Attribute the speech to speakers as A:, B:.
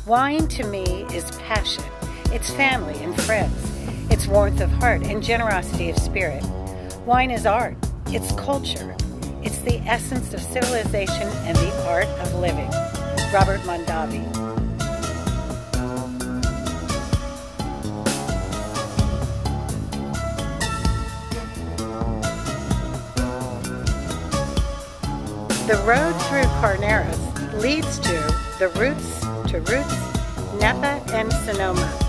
A: Wine to me is passion. It's family and friends. It's warmth of heart and generosity of spirit. Wine is art. It's culture. It's the essence of civilization and the art of living. Robert Mondavi. The road through Carneros leads to the roots, Napa and Sonoma.